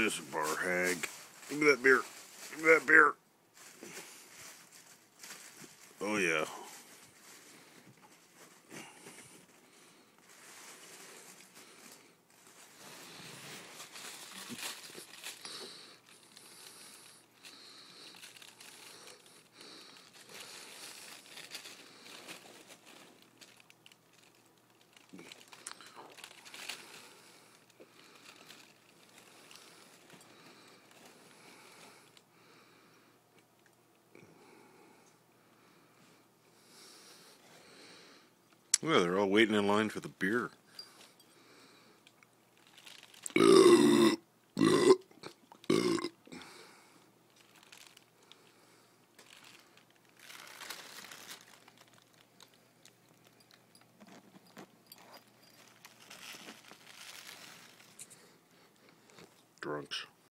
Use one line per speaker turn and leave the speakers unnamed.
This bar hag. Give me that beer. Give me that beer. Oh, yeah. Well, they're all waiting in line for the beer. Drunks.